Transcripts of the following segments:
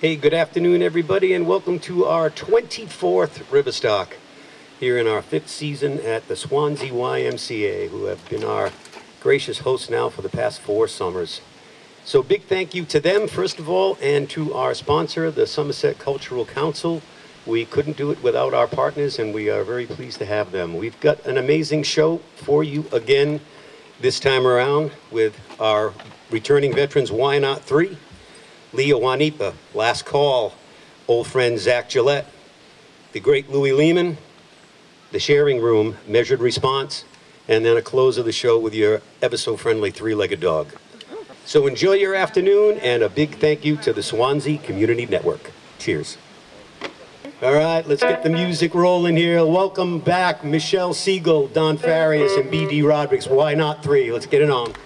Hey, good afternoon, everybody, and welcome to our 24th Riverstock here in our 5th season at the Swansea YMCA, who have been our gracious hosts now for the past 4 summers. So big thank you to them, first of all, and to our sponsor, the Somerset Cultural Council. We couldn't do it without our partners, and we are very pleased to have them. We've got an amazing show for you again this time around with our returning veterans, Why Not 3, Leah Wanipa, Last Call, old friend Zach Gillette, the great Louis Lehman, The Sharing Room, Measured Response, and then a close of the show with your ever-so-friendly three-legged dog. So enjoy your afternoon, and a big thank you to the Swansea Community Network. Cheers. All right, let's get the music rolling here. Welcome back, Michelle Siegel, Don Farias, and B.D. Rodriguez. Why Not 3? Let's get it on.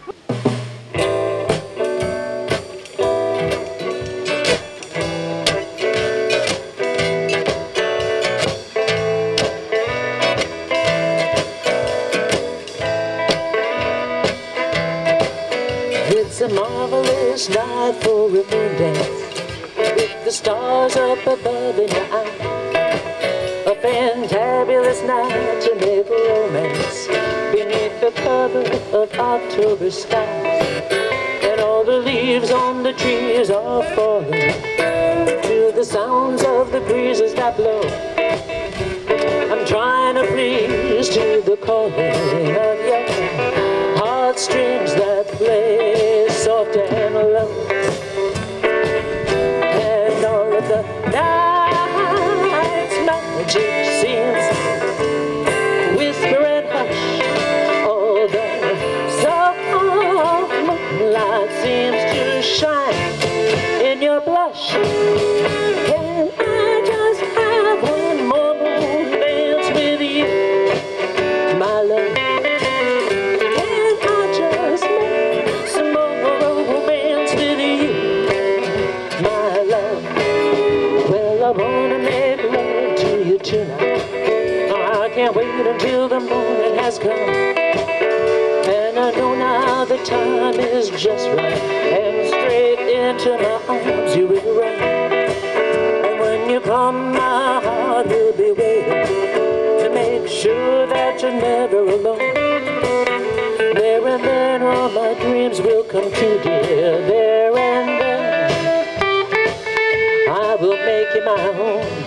It's a marvelous night for a moon dance, with the stars up above in your eye. A fantabulous night to make romance beneath the cover of October skies. And all the leaves on the trees are falling to the sounds of the breezes that blow. I'm trying to please to the calling of your heartstrings that play soft and low. And all of the night's magic seems whisper and hush. All the soft moonlight seems to shine in your blush. Can I just have one more moon dance with you, my love? I wanna make love to you tonight. I can't wait until the morning has come, and I know now the time is just right, and straight into my arms you will run. And when you come, my heart will be waiting to make sure that you're never alone. There and then all my dreams will come true, dear. There and then I will make you my home.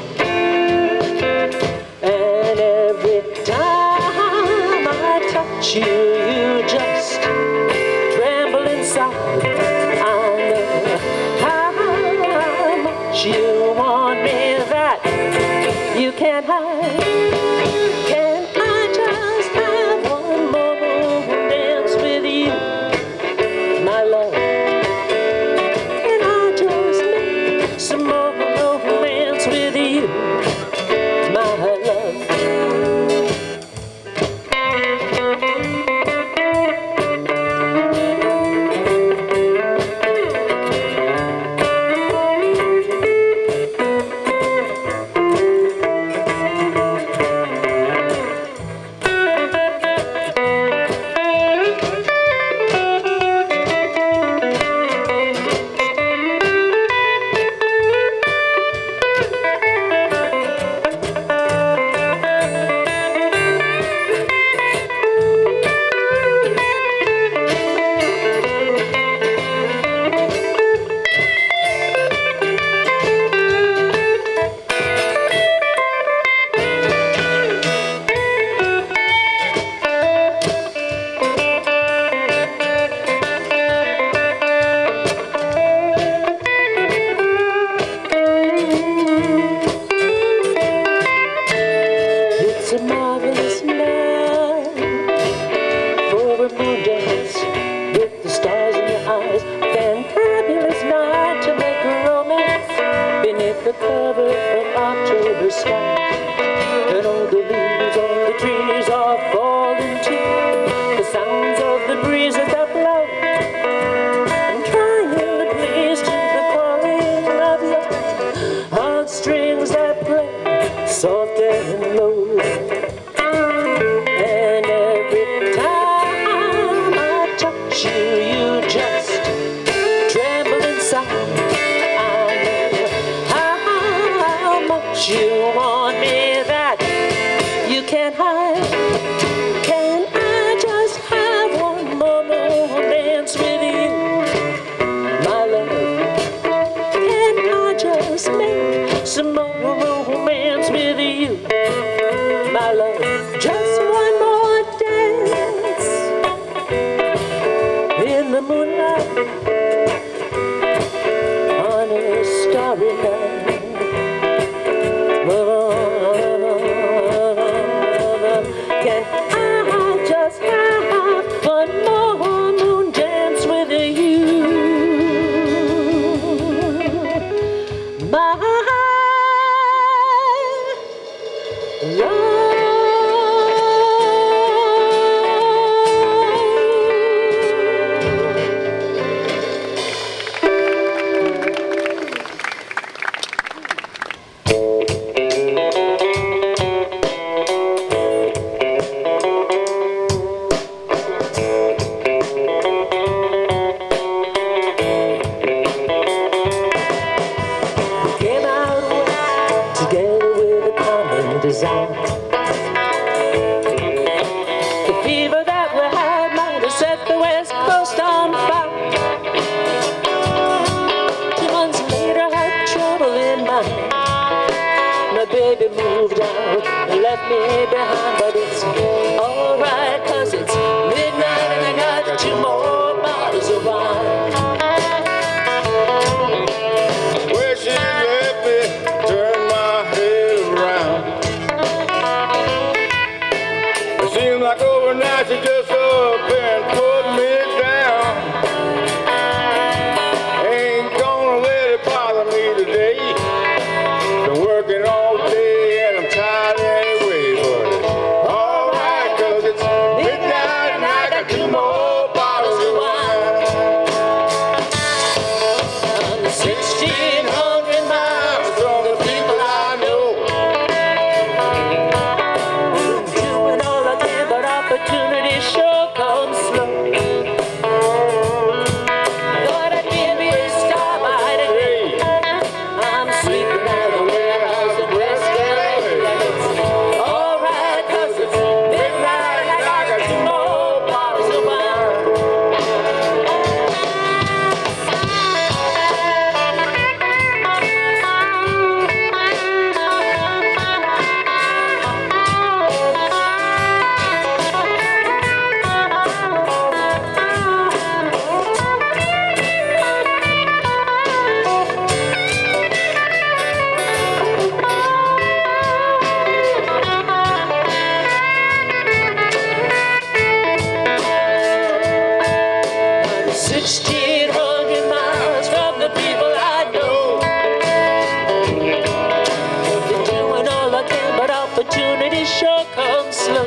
And every time I touch you, you just tremble inside. I know how much you want me, that you can't hide. Can I just have one more dance with you, my love? Can I just make some more romance with you, my love? It's a marvelous night for a moon dance with the stars in your eyes. Fantabulous night to make a romance beneath the cover of October sky. And all the leaves on the trees are falling too, the sounds of the breezes that blow. I'm trying to please to the calling of your heartstrings that play soft and low. And every time I touch you, you just tremble inside. I know you want me that you can't hide. Can I just have one more romance with you, my love? Can I just make some more romance with you, my love? Just one more dance in the moonlight on a starry night. Can I just have one more moon dance with you, my love? Desire. The fever that we had might have set the West Coast on fire. 2 months later, I had trouble in mind. My baby moved out and left me behind, but it's alright, 'cause it's midnight and I got 2 more bottles of wine. Where she left me, turned my head around. Seems like overnight she just up and put me down. Ain't gonna let it bother me today. Been working all day and I'm tired anyway, but alright, 'cause it's midnight and I got 2 more bottles of wine. On the 1,600 miles From the people I know, doing all I can, but opportunity sure comes slow. Thought I'd be a big star by today. I'm sleeping at a warehouse in West LA, and it's alright, 'cause it's midnight and I got 2 more bottles of wine. On 1,600 miles from the people I know. Been doing all I can, but opportunity sure comes slow.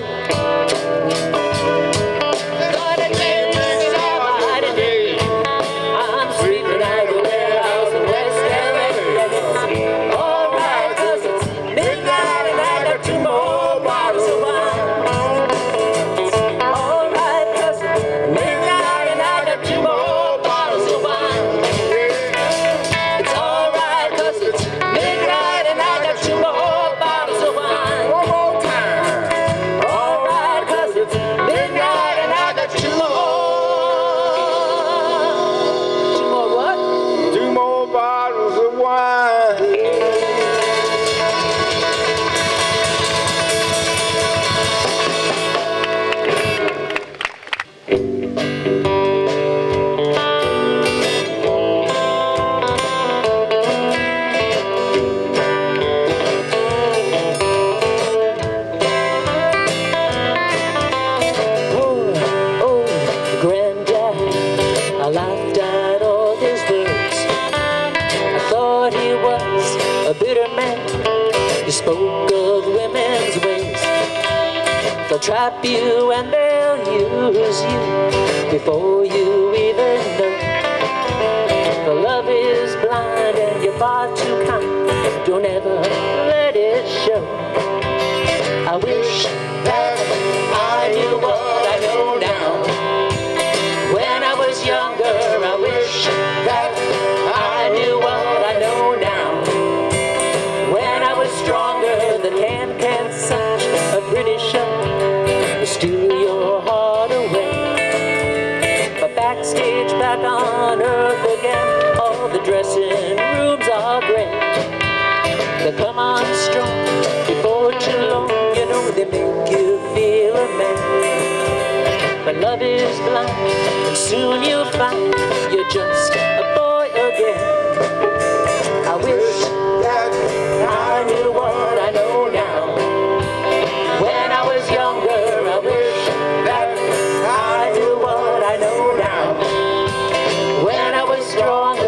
Thought I'd be a big star by today. I'm sleeping at a warehouse in West LA, and it's alright, 'cause it's midnight and I got 2 more bottles of wine. It's alright, 'cause it's midnight and I got 2 more bottles of wine. It's alright, 'cause it's midnight and I got 2 more bottles of wine. one more time. Alright, 'cause it's midnight and I got 2 more. 2 more what? 2 more bottles of wine. Oh, Granddad, I laughed at all his words. I thought he was a bitter man. He spoke of women's ways. They'll trap you and they'll use you before you even know. The love is blind and you're far too kind. Don't ever let it show. I wish that I knew what I know now. When I was younger, I wish that I knew what I know now. When I was strong. too strong. Before too long, you know they make you feel a man. But love is blind, and soon you'll find you're just a boy again. I wish that I knew what I know now. When I was younger, I wish that I knew what I know now. When I was stronger.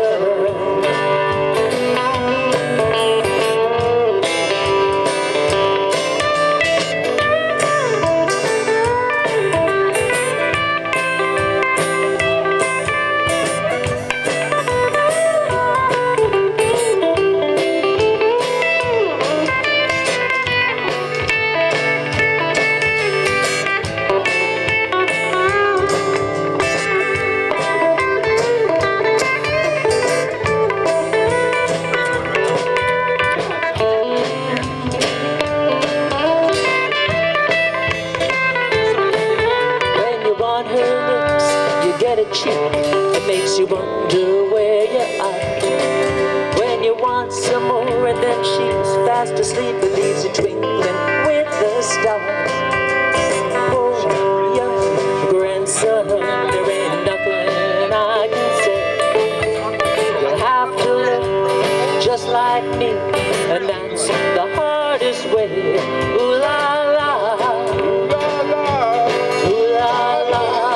It makes you wonder where you are. When you want some more and then she's fast asleep, it leaves you twinkling with the stars. Oh, young grandson, there ain't nothing I can say. You'll have to live just like me, and that's the hardest way. Ooh la la, ooh la la, ooh la la.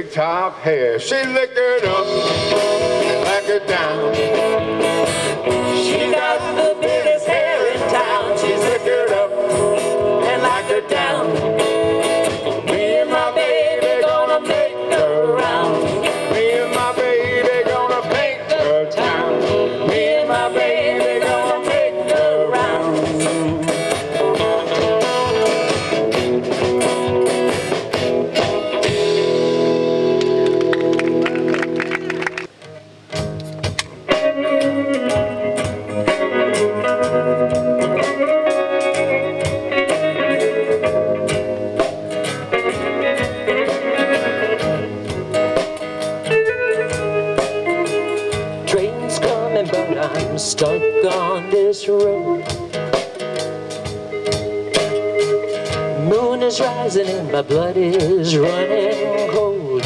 big top hair. She liquored up and liquored down. She got the biggest hair in town. She's Liquored up and like her down. Me and my baby gonna make her round. Me and my baby gonna paint the town. Me and my baby gonna make the round. Train's coming, but I'm stuck on this road. Moon is rising and my blood is running cold.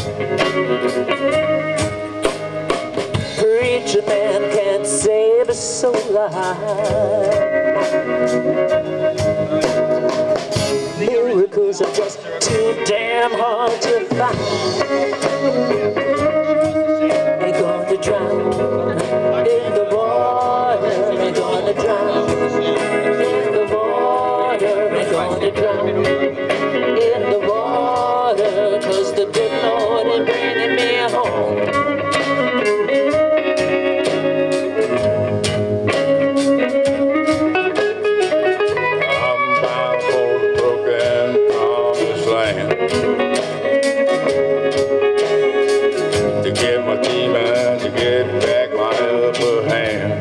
Preacher man can't save a soul alive. Miracles are just too damn hard to find. Ain't gonna drown in the water. Ain't gonna drown in the water. Ain't gonna drown in the water. 'Cause the good Lord is bringing me home. I'm bound for the broken promised land to get my demon, to get back my upper hand.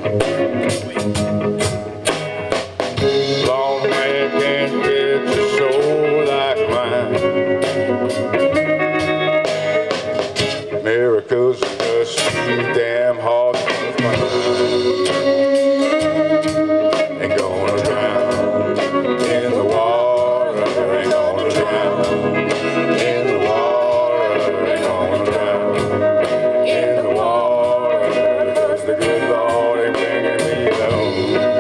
Long man can't get a soul like mine. Miracles are just too damn hard to find. Ain't gonna drown in the water. Ain't gonna drown in the water. Ain't gonna drown in the water. 'Cause the good Lord ain't bringing me home.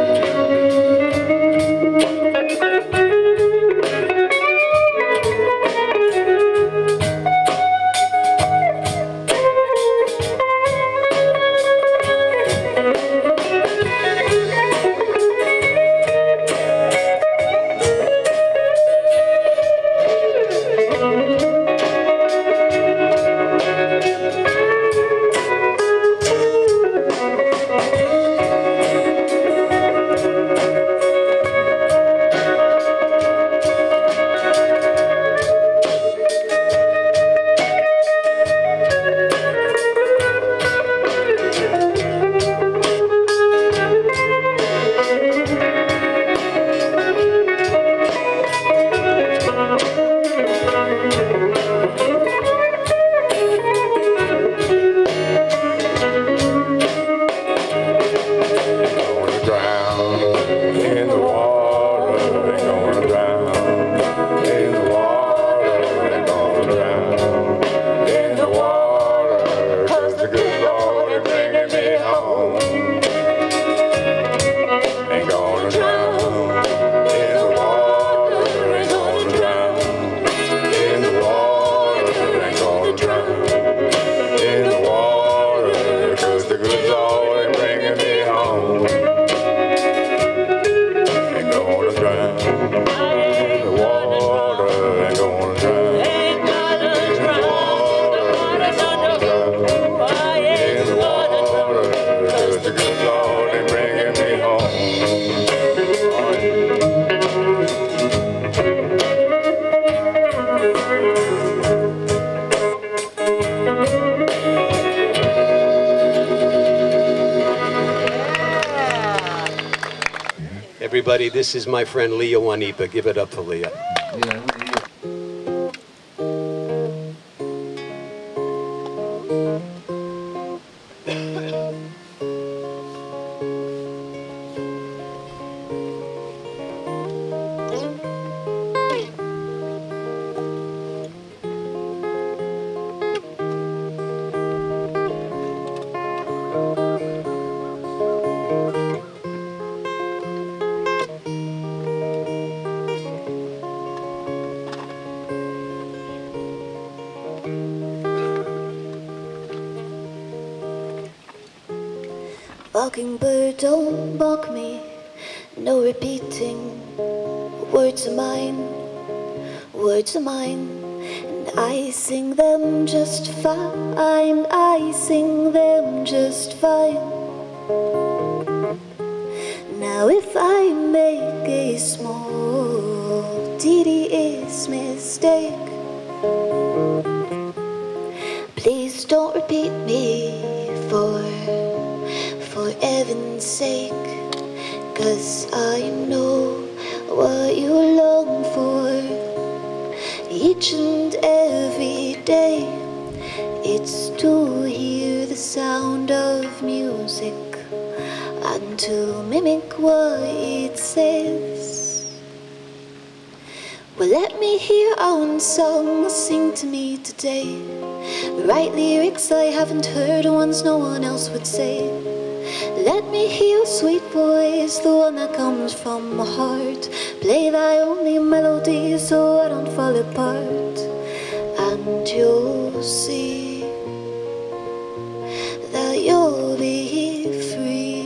Everybody, this is my friend Leah Wanipa. Give it up for Leah. Mockingbird, don't mock me. No repeating. Words are mine. Words are mine. And I sing them just fine. I sing them just fine. Now if I make a small tedious mistake, please don't repeat me for heaven's sake. 'Cause I know what you long for each and every day. It's to hear the sound of music and to mimic what it says. Well, let me hear our own song sing to me today. Write lyrics I haven't heard, ones no one else would say. Let me hear a sweet voice, the one that comes from my heart. Play thy only melody so I don't fall apart. And you'll see that you'll be free.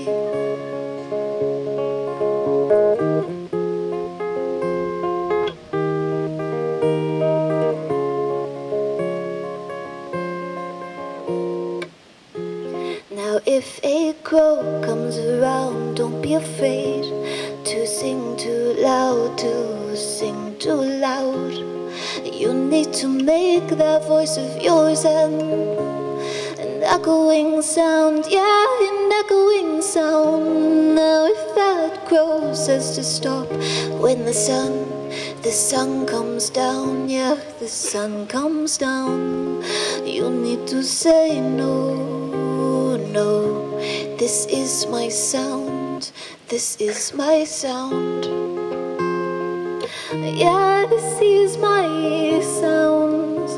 Now if a crow comes around, don't be afraid to sing too loud, to sing too loud. You need to make that voice of yours an echoing sound, yeah, an echoing sound. Now if that crow says to stop when the sun comes down, yeah, the sun comes down, you need to say no, no, this is my sound, this is my sound. Yeah, this is my sound.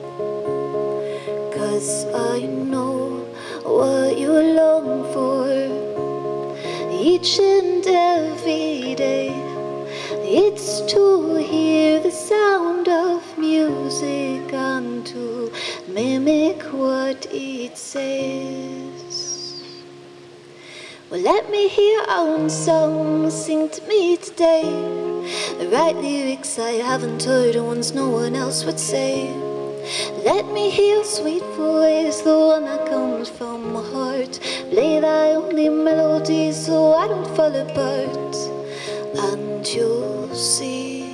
'Cause I know what you long for each and every day. It's to hear the sound of music and to mimic what it says. Well, let me hear our own song sing to me today. Write lyrics I haven't heard, ones no one else would say. Let me hear a sweet voice, the one that comes from my heart. Play thy only melody so I don't fall apart. And you'll see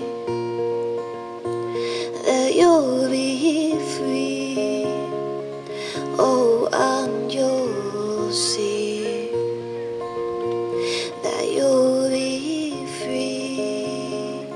that you'll be free. Oh, and you'll see that you'll be free.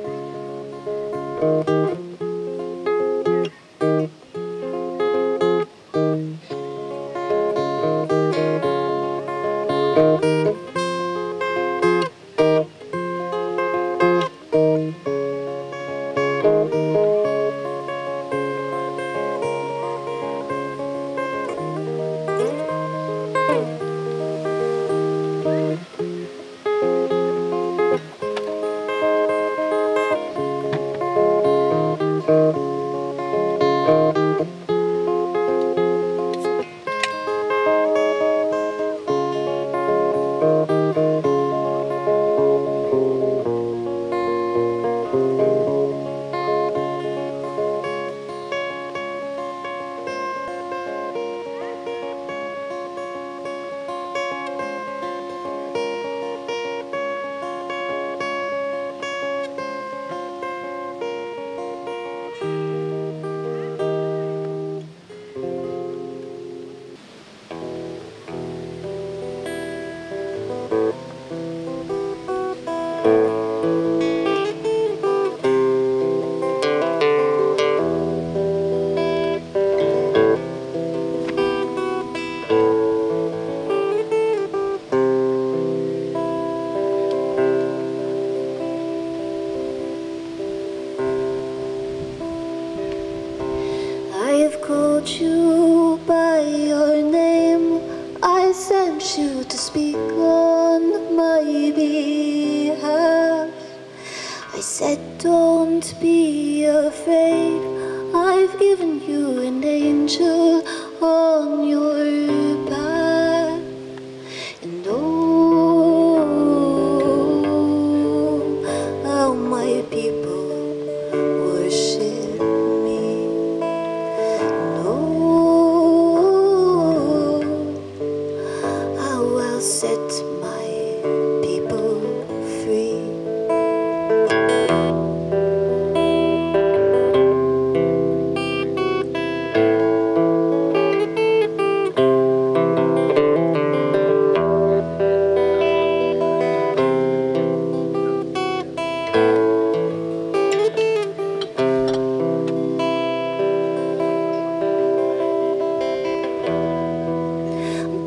I've called you by your name. I sent you to speak on my behalf. I said don't be afraid. I've given you an angel on your path.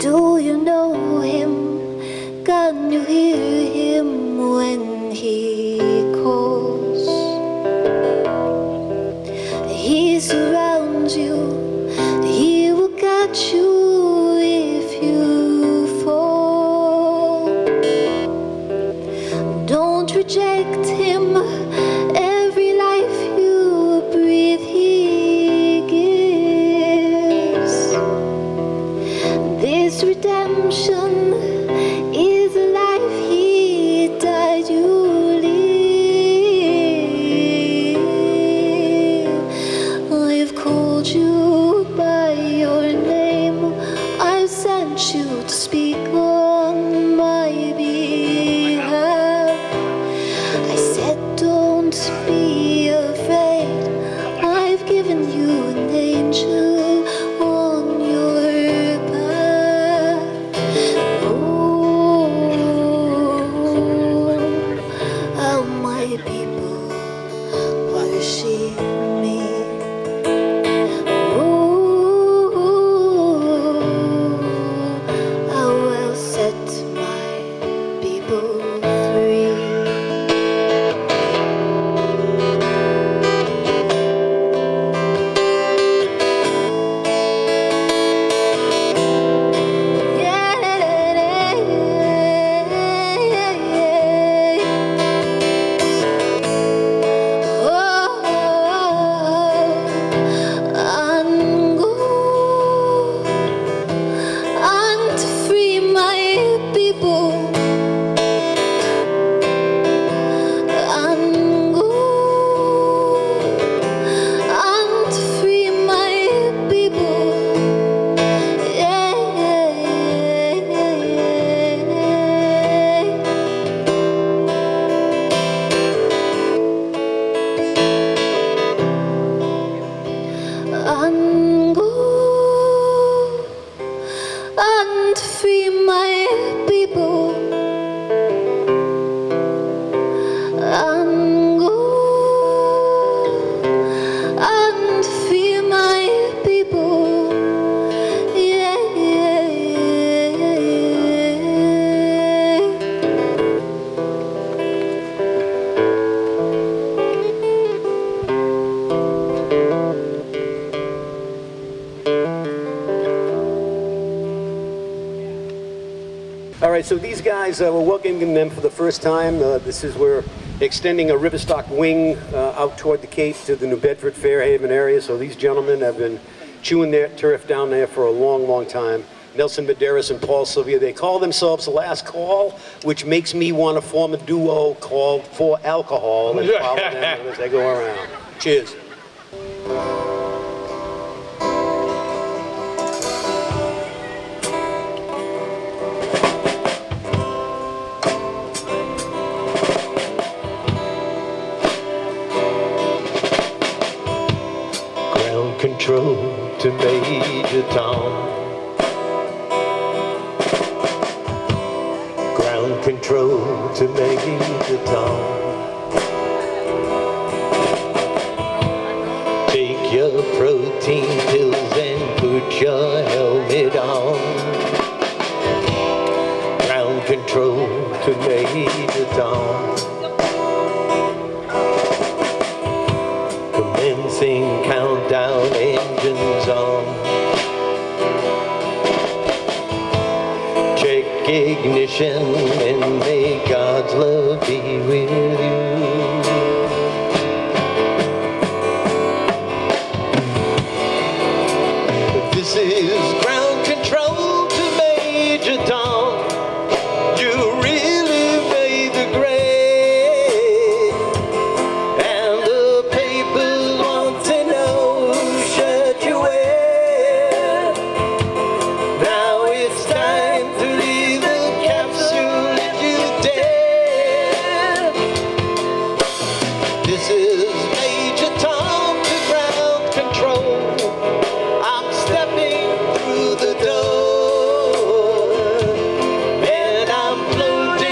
Do you know him? Can you hear him when he calls? He surrounds you, he will catch you if you fall. Don't reject him, every life you breathe he gives. This redemption is a life he died you live. I've called you by your name, I've sent you to speak on my behalf. I said don't be afraid, I've given you an angel on your path. Oh, how my people worship me. Oh, I will set my people free. And free my people, and free my people. And go and free my people, and go and free my people. All right, so these guys, we're welcoming them for the first time. We're extending a Riverstock wing out toward the Cape to the New Bedford, Fairhaven area. So these gentlemen have been chewing their turf down there for a long, long time. Nelson Medeiros and Paul Sylvia, they call themselves The Last Call, which makes me want to form a duo called For Alcohol and follow them as they go around. Cheers. Ground control to Major Tom. Ground control to Major Tom. Take your protein pills and put your helmet on. Ground control to Major Tom. Commencing countdown, engines on. Check ignition and may God's love be with you. This is ground control to Major Tom. You really made the grade, and the papers want to know whose shirt you wear. Now it's time to leave the capsule if you dare. This is Major Tom to ground control. I'm stepping through the door, and I'm floating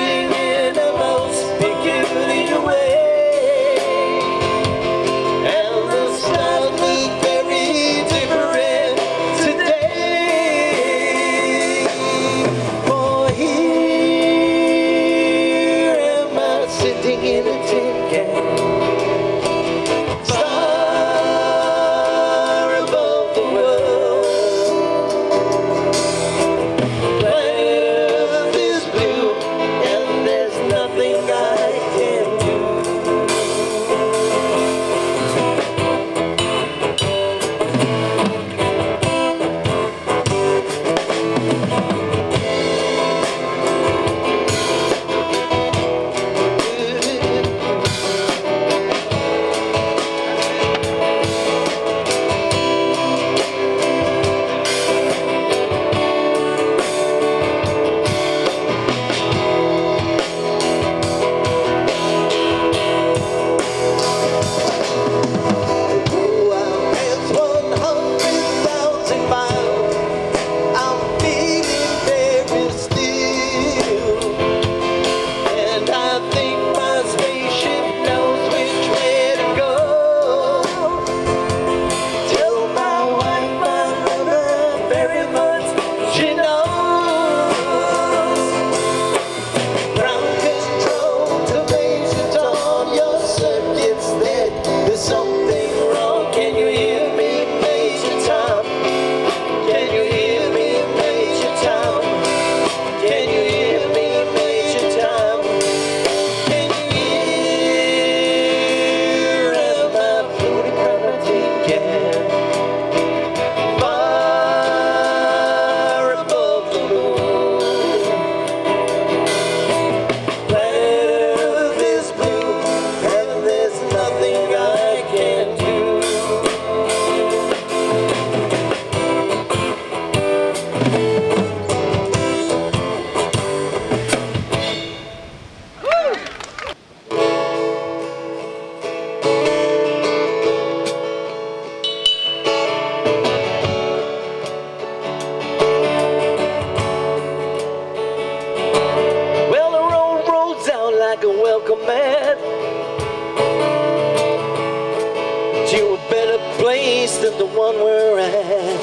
is the one we're at.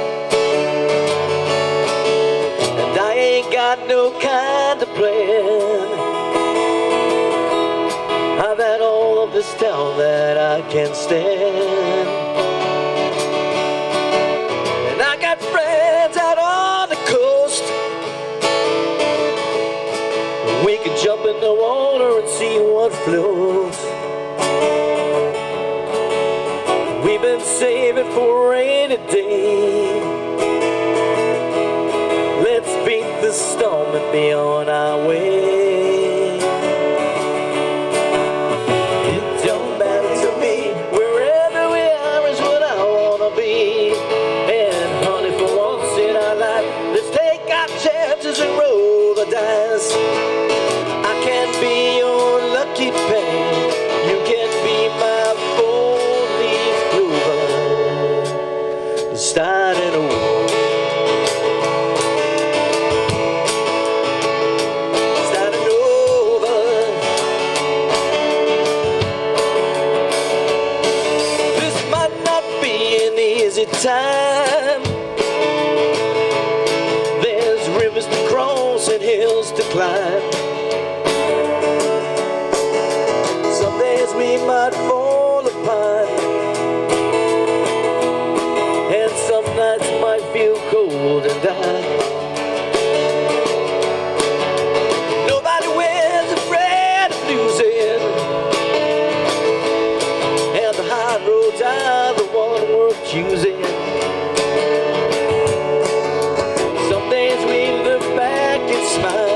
And I ain't got no kind of plan. I've had all of this town that I can stand. And I got friends out on the coast. We can jump in the water and see what floats. We've been saving for a rainy day. Let's beat the storm and be on our way. It don't matter to me, wherever we are is what I wanna be. And honey, for once in our life, let's take our chances and roll the dice. I can't be your lucky penny, you can be my four-leaf clover, starting over, starting over. This might not be an easy time. There's rivers to cross and hills to climb. We might fall apart, and some nights might feel cold and dark. Nobody wins afraid of losing, and the high roads are the one worth choosing. Some days we look back and smile.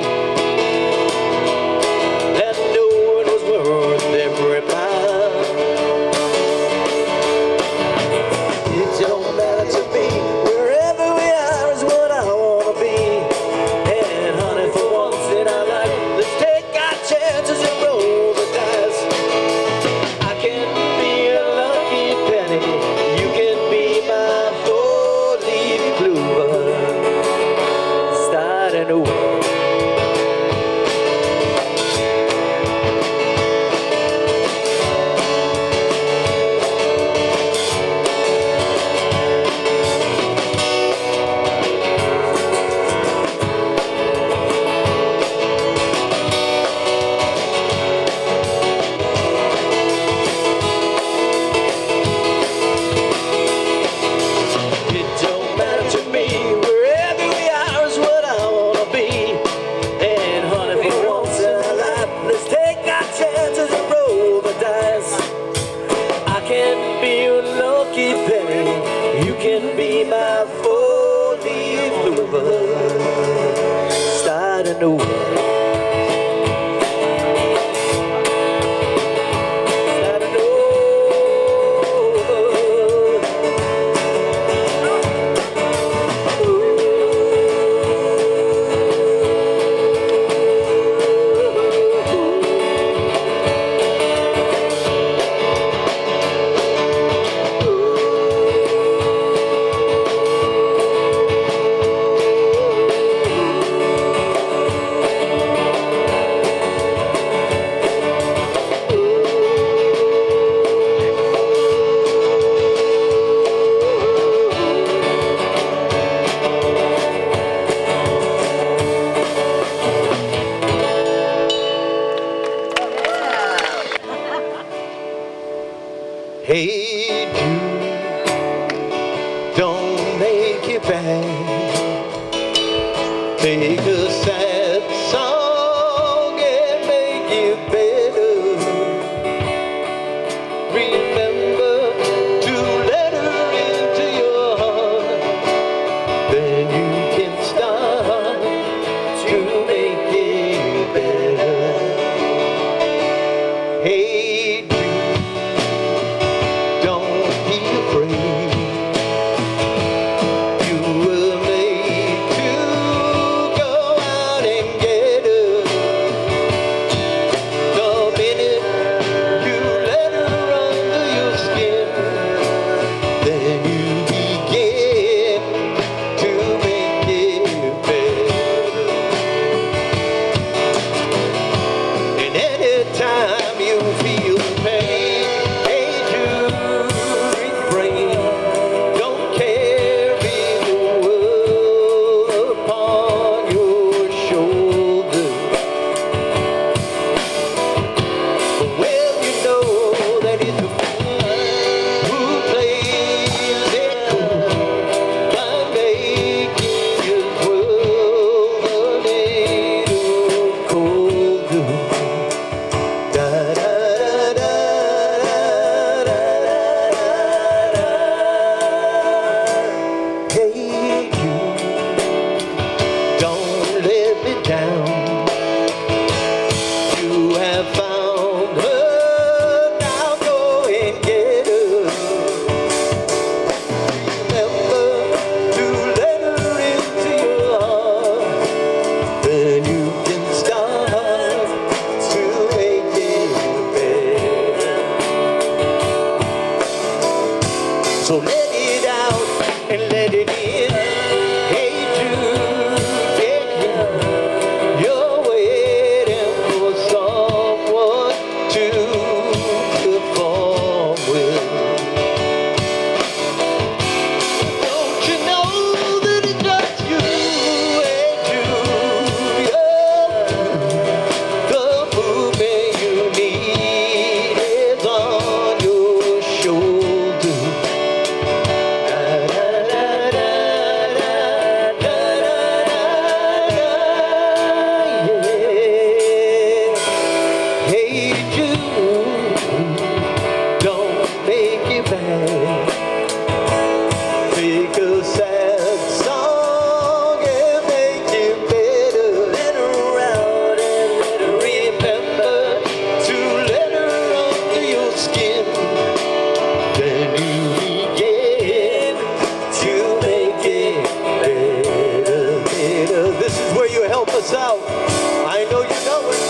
Hey Jude, don't make it bad. Take a sad song and make it better. Remember to let her into your heart. Then you can start to make it better. Hey us out. I know you know it.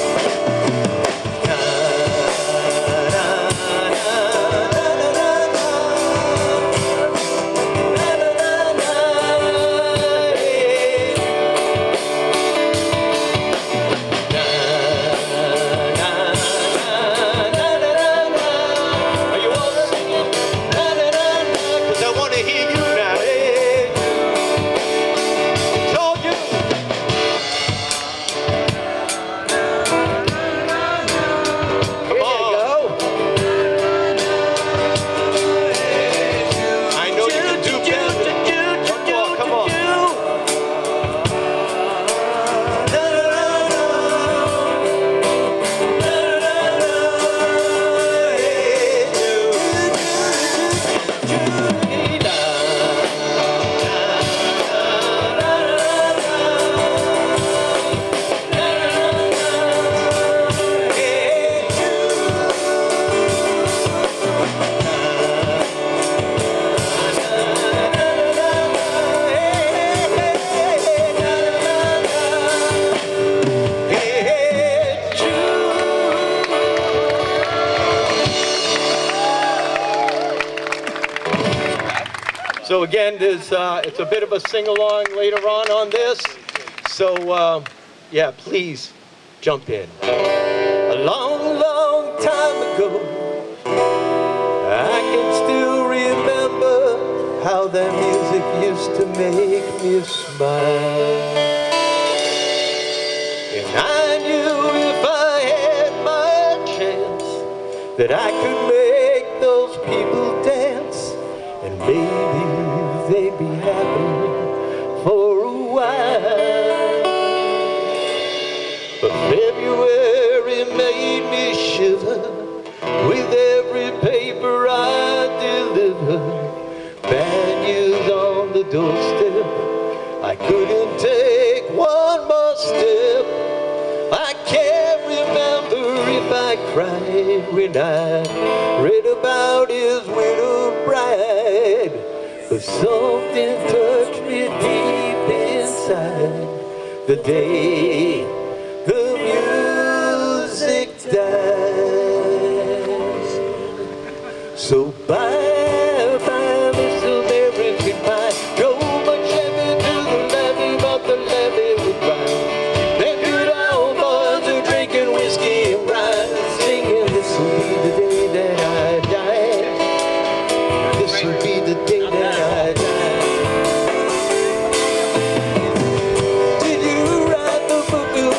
So again, it's a bit of a sing-along later on this. So yeah, please jump in. A long, long time ago, I can still remember how that music used to make me smile. And I knew if I had my chance that I could make those people dance, and maybe they'd be happy for a while. But February made me shiver with every paper I delivered. Bad news on the doorstep, I couldn't take one more step. I can't remember if I cried when I read about his widowed bride, but something touched me deep inside the day the music dies. So bye, bye, Miss American Pie. Drove my Chevy to the levee, but the levee was dry. Them good old boys are drinking whiskey and rye, singing, this will be the day that I die. This will be the day that I die. Did you write the book of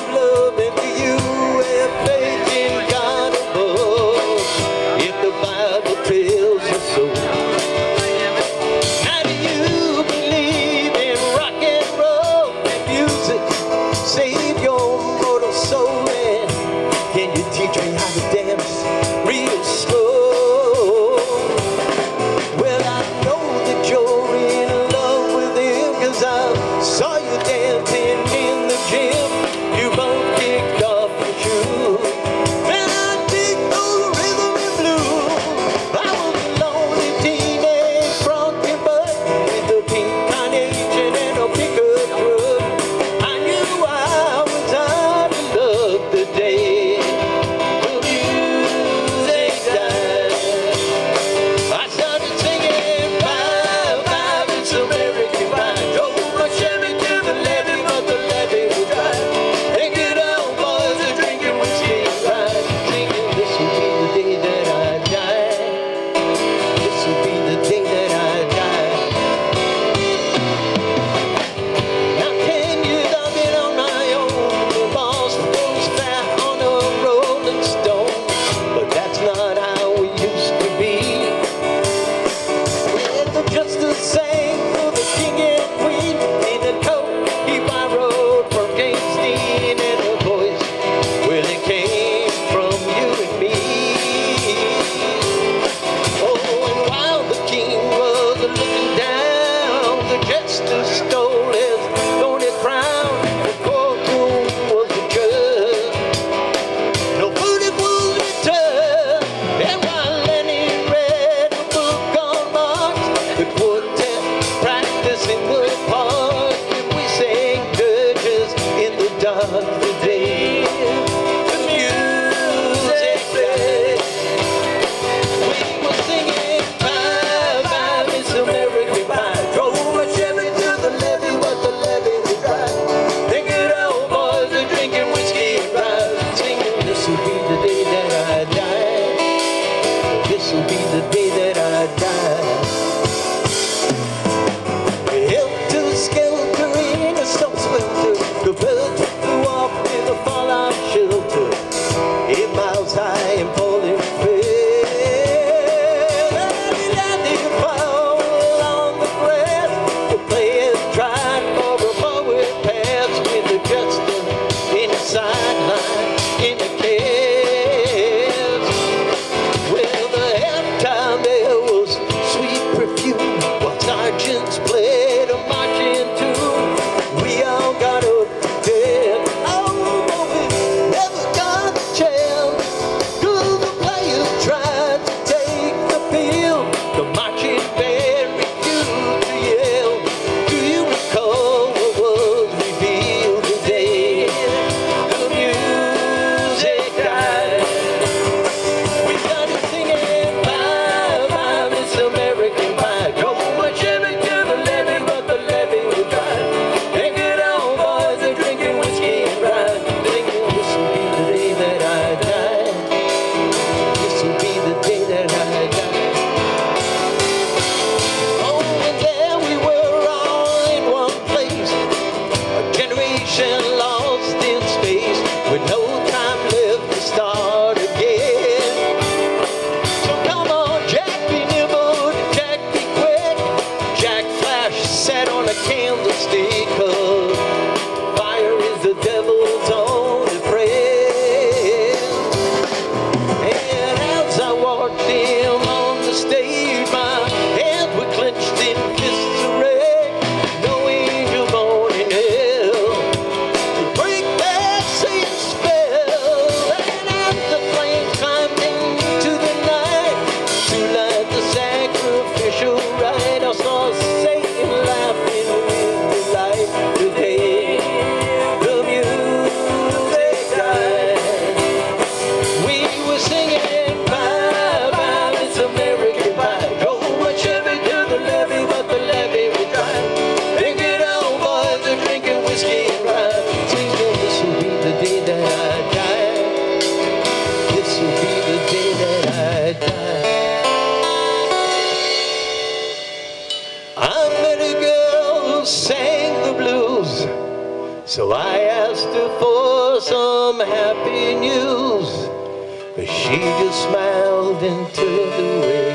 So I asked her for some happy news, but she just smiled and turned away.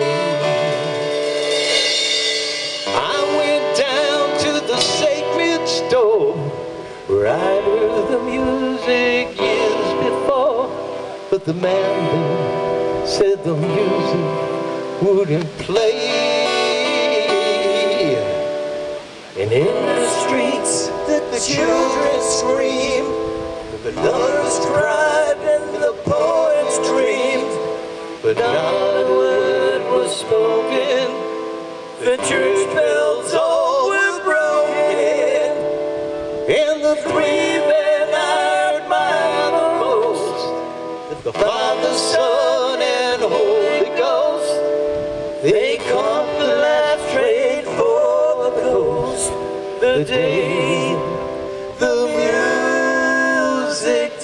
I went down to the sacred store where I'd heard the music years before, but the man there said the music wouldn't play. And in the streets the children screamed, the lovers cried and the poets dreamed, but not a word was spoken. The church bells all were broken, and the three men I admire the most, the Father, Son, and Holy Ghost, they caught the last train for the coast. The day the music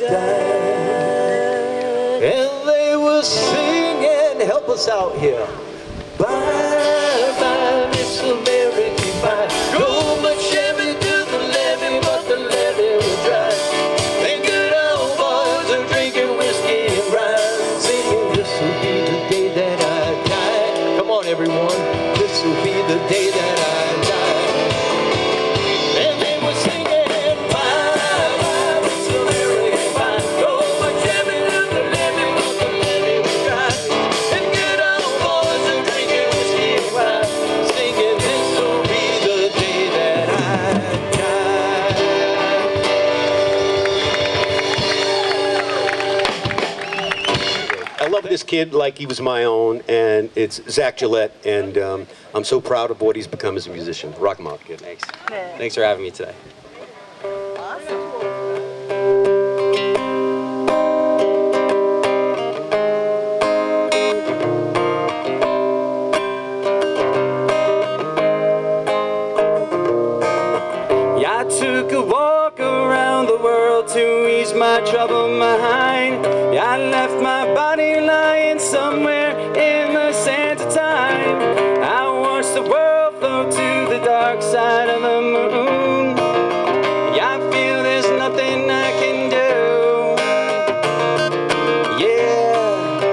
died, and they were singing, help us out here. Bye, bye, Miss American Pie. Go my Chevy to the levee, but the levee was dry. And good old boys are drinking whiskey and rye, singing, this will be the day that I die. Come on, everyone, this will be the day that I die. And they were singing, bye, bye, Miss American Pie. Go my Chevy to the levee, but the levee was dry. And good old boys are drinking whiskey and rye, singing, this will be the day that I die. I love this kid like he was my own, and it's Zach Gillette, and I'm so proud of what he's become as a musician. Rock him out, kid. Thanks. Thanks for having me today. Yeah, I took a walk around the world to ease my troubled mind. Yeah, I left my body lying somewhere in the sands of time. I watched the world float to the dark side of the moon. Yeah, I feel there's nothing I can do. Yeah.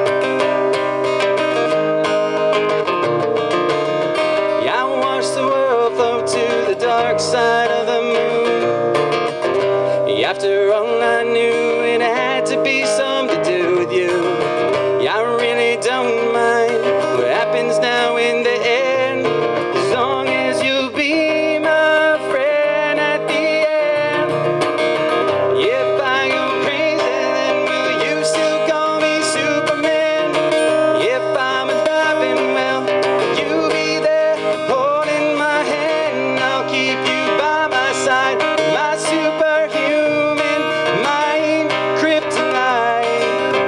Yeah, I watched the world float to the dark side of the moon. After all I knew, it had to be something to do with you. Yeah, I really don't mind what happens now in the end, as long as you'll be my friend at the end. If I go crazy, then will you still call me Superman? If I'm alive, well, will you be there holding my hand? I'll keep you by my side, my superhuman mind, kryptonite.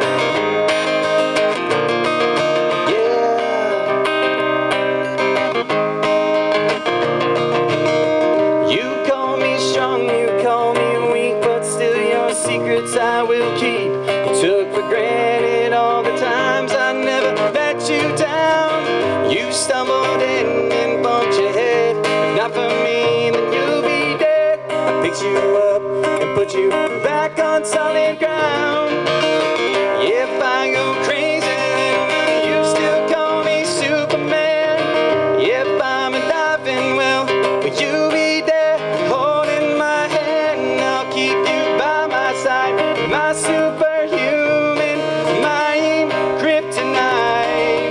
You call me strong, you call me weak, but still your secrets I will keep. You took for granted all the times I never let you down. You stumbled in and bumped your head. If not for me, then you'll be dead. I picked you up and put you back on solid ground. If I go crazy, then will you still call me Superman? If I'm alive and well, will you be there holding my hand? I'll keep you by my side, my superhuman mind, kryptonite.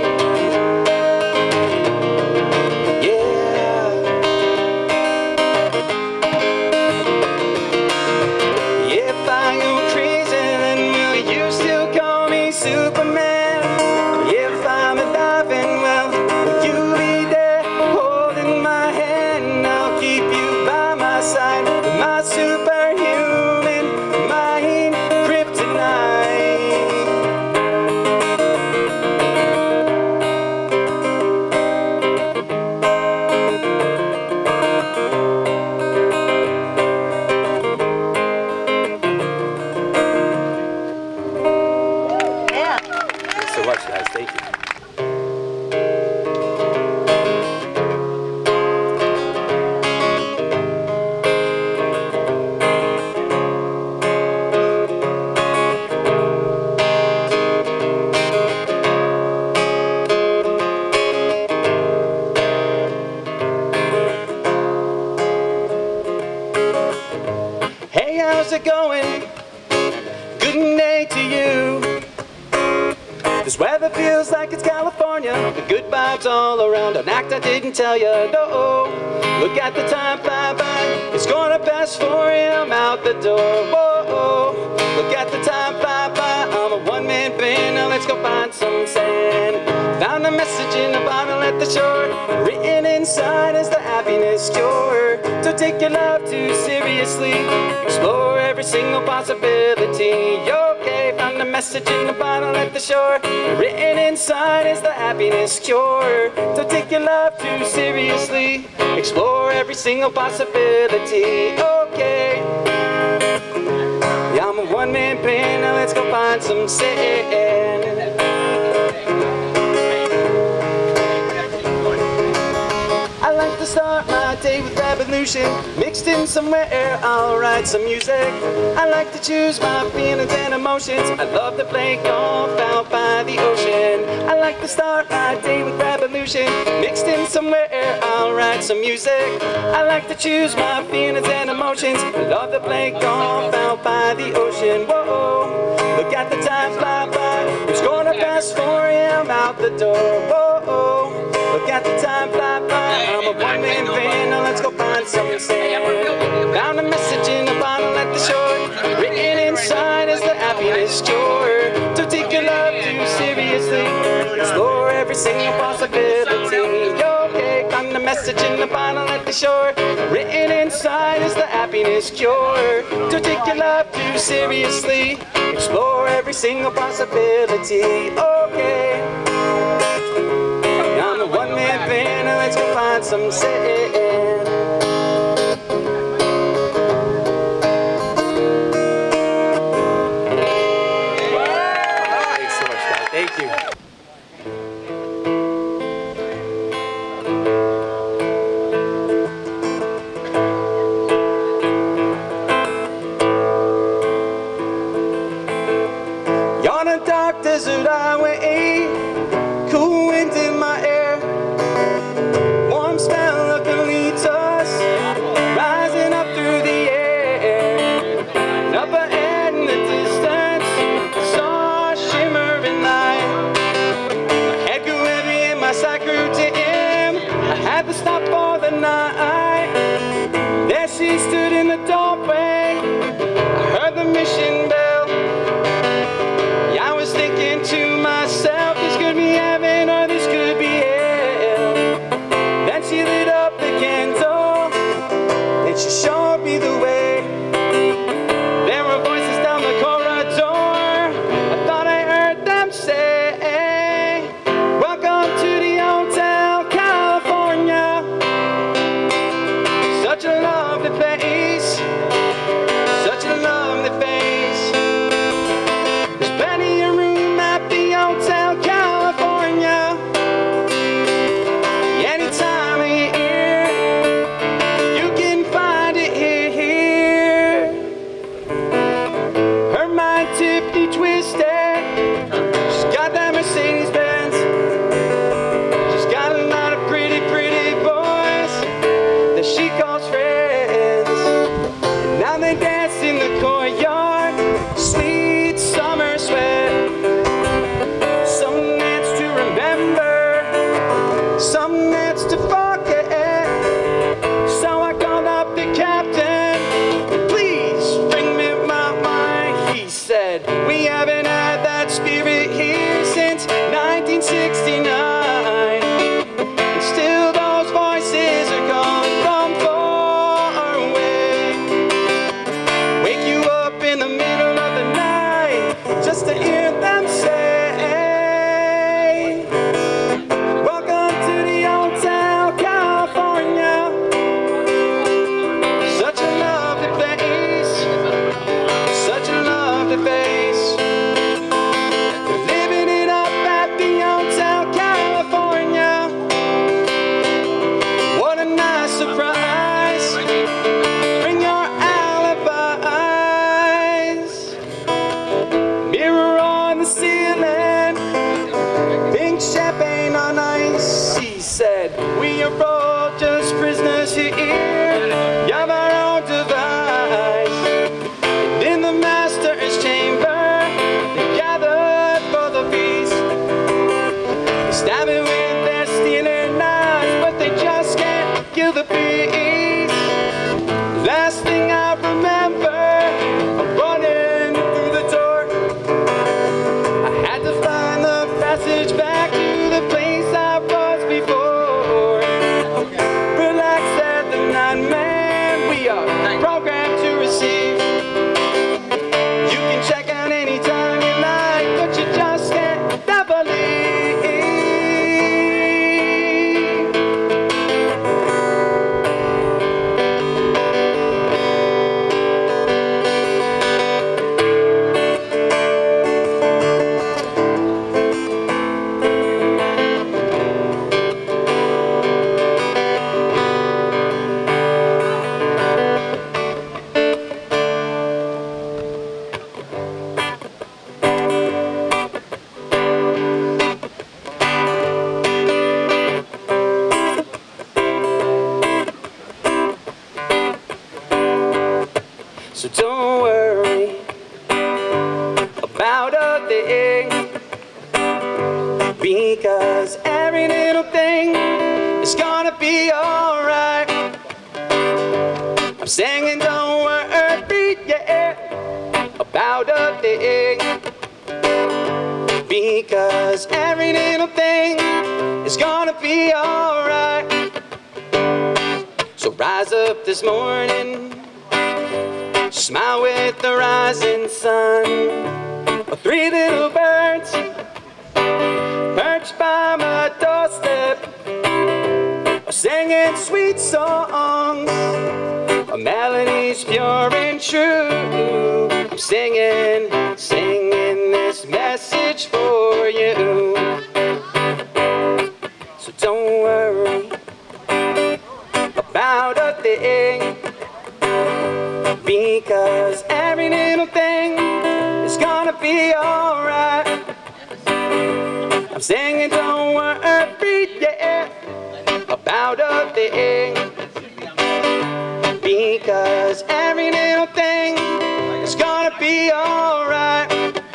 Yeah. If I go crazy, then how's it going? Good day to you. This weather feels like it's California. The good vibes all around. Don't act I didn't tell you, no. Look at the time fly by. It's gonna pass 4 a.m. out the door. Whoa, look at the time fly by. I'm a one-man band, now let's go find some sand. Found a message in a bottle at the shore. Written inside is the happiness cure. Don't take your love too seriously. Explore every single possibility. Okay, found a message in a bottle at the shore. Written inside is the happiness cure. Don't take your love too seriously. Explore every single possibility. Okay. Yeah, I'm a one-man band, now let's go find some sand. I like to start my day with revolution. Mixed in somewhere, I'll write some music. I like to choose my feelings and emotions. I love to play golf out by the ocean. I like to start my day with revolution. Mixed in somewhere, I'll write some music. I like to choose my feelings and emotions. I love to play golf out by the ocean. Whoa, look at the time fly by. It's gonna pass 4 a.m. out the door. Whoa, look at the time fly by. I'm a one-man band, now let's go find some sand. Found a message in a bottle at the shore. Written inside is the happiness cure. Don't take your love too seriously. Explore every single possibility. Okay, found a message in a bottle at the shore. Written inside is the happiness cure. Don't take your love too seriously. Explore every single possibility. Okay. I'm a one-man band, now let's go find some sand. Thanks so much, guys. Thank you. On a dark desert highway, cool wind in my air, warm smell of colitas rising up through the air. Up ahead in the distance, saw a shimmering light. My head grew heavy and my sight grew dim. I had to stop for the night. There she stood in the doorway. I heard the mission bell. I was thinking to myself, this Last thing I remember, I'm running through the door. I had to find the passage back to the place I was before. Relax at the nine man, we are programmed to receive. You can check out anytime you like, but you just can't never leave. So don't worry about a thing, because every little thing is gonna be alright. I'm singing don't worry, yeah, about a thing, because every little thing is gonna be alright. So rise up this morning, smile with the rising sun. Three little birds perched by my doorstep are singing sweet songs, a melody's pure and true. I'm singing this message for you. So don't worry about a thing, because every little thing is gonna be alright. I'm singing don't worry, yeah, about a thing, because every little thing is gonna be alright.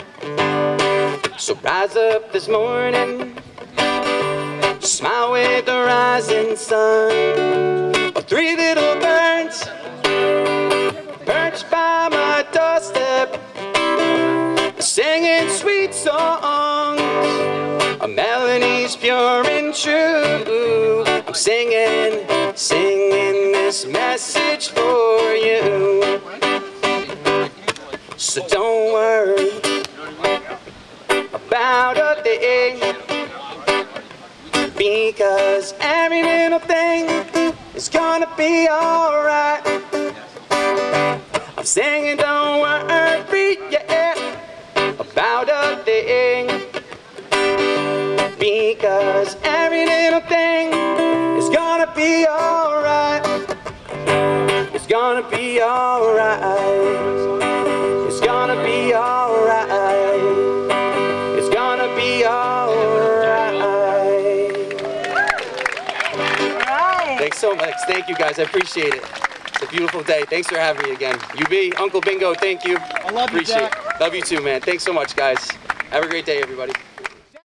So rise up this morning, smile with the rising sun. Three little birds perched by my doorstep, singing sweet songs, a melody's pure and true. I'm singing this message for you. So don't worry about a thing, because every little thing is gonna be alright. I'm singing don't worry, yeah, about a thing, because every little thing is gonna be alright. It's gonna be alright. It's gonna be alright. It's gonna be alright. Thanks so much. Thank you guys. I appreciate it. It's a beautiful day. Thanks for having me again. UB, Uncle Bingo, thank you. I love you, Appreciate Jack. it. Love you too, man. Thanks so much, guys. Have a great day, everybody.